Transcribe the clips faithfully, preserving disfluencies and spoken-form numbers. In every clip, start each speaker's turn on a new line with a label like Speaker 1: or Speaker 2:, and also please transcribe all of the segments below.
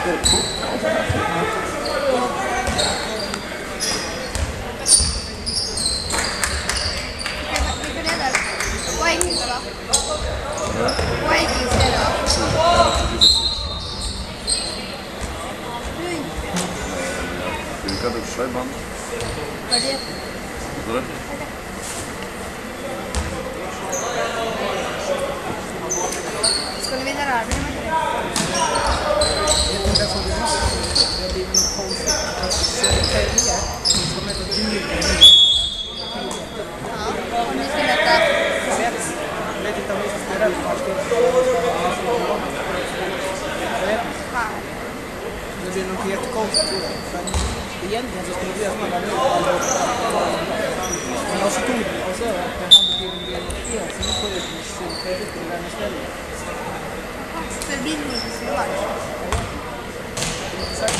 Speaker 1: Brukar duscha ibland.
Speaker 2: Vad är det?
Speaker 1: Vad är det?
Speaker 2: Ska ni vinna det här?
Speaker 3: Jag vet inte ens om det är det har blivit något konstigt att Södertälje som heter Djurgården.
Speaker 2: Ja, och ni ska veta.
Speaker 3: Jag vet inte om vi ska spela det här spelet. Jag vet inte. Det blir något jättekonstigt tror jag. För egentligen så skulle vi göra spela nu. Men jag stod och så att det hade blivit en del fel. Så nu får jag ju Södertälje till den istället.
Speaker 2: Så det blir inte så svårt.
Speaker 3: Exakt.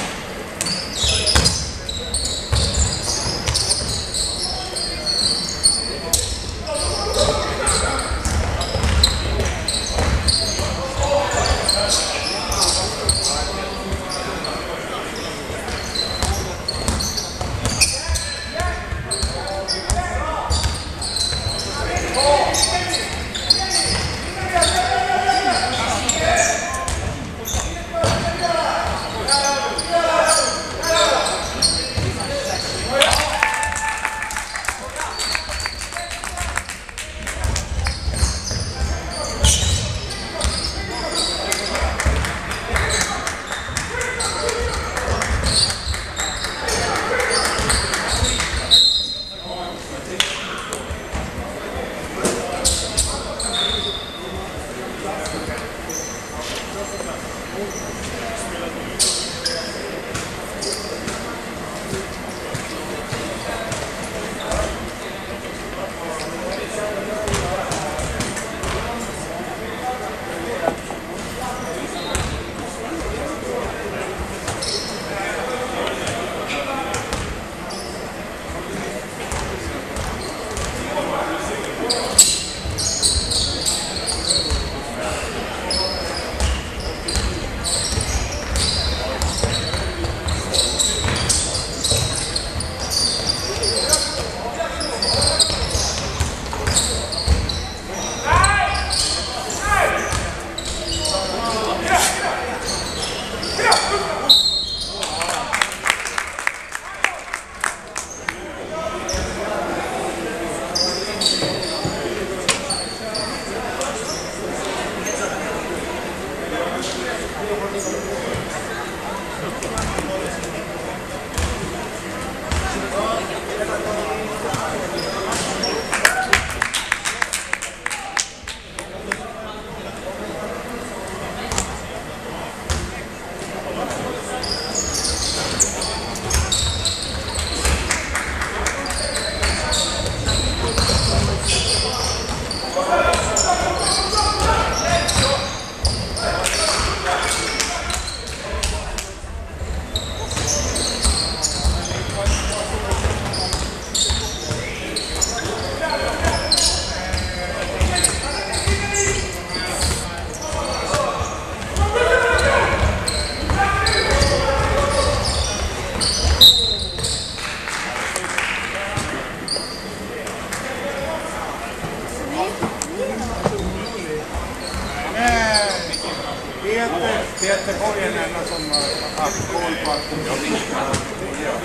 Speaker 4: Peter Borg är den enda som har haft koll på att jag visste att det gör.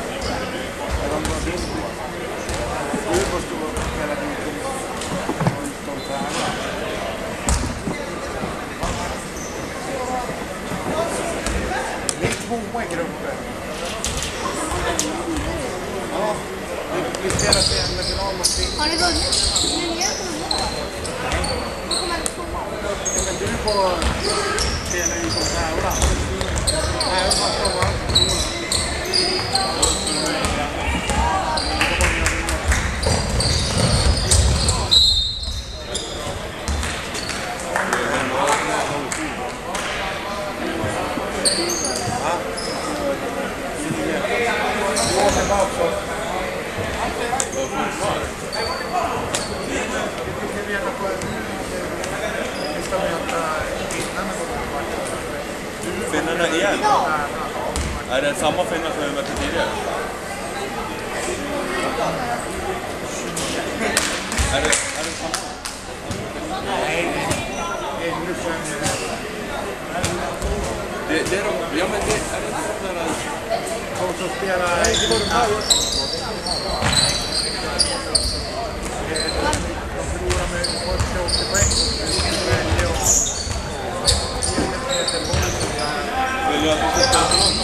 Speaker 4: Du får stå hela tiden runt om tränar. Vi är tvåa i gruppen. Ja, vi spelar semifinal mot Finland.
Speaker 2: Har ni vunnit? Ni är vunnit. Ni kommer att tvåa.
Speaker 4: Men du får spela ju som tävlar. Nej, jag får komma.
Speaker 1: Fem
Speaker 5: finnarna igen? Är det samma finnar som vi mötte tidigare? Är det, är det samma?
Speaker 4: Nej, det är ännu sämre.
Speaker 5: Det, det är de, ja men det är det inte där...
Speaker 4: De som spelar... Nej, det var de här. De förlorar med fyrtio poäng.
Speaker 5: Vill du att vi ska spela på någon?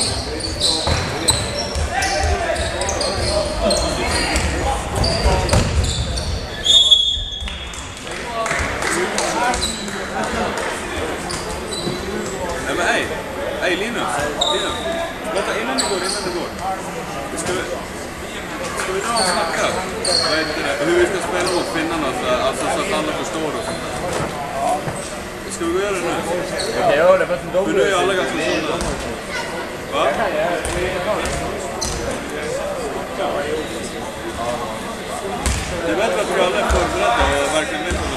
Speaker 5: Nej men hej! Hej Linus! Linus! Låta innan du går, innan du går. Ska vi, ska vi dra och snacka? Vad heter det? Hur vi ska spela åt finnarna, alltså så att alla förstår och sånt. Ska vi gå och göra det nu?
Speaker 1: Jag gör det, för att de
Speaker 5: För nu är alla ganska sådana. Va? Det är bättre att vi alla är förberedda och verkligen vet vad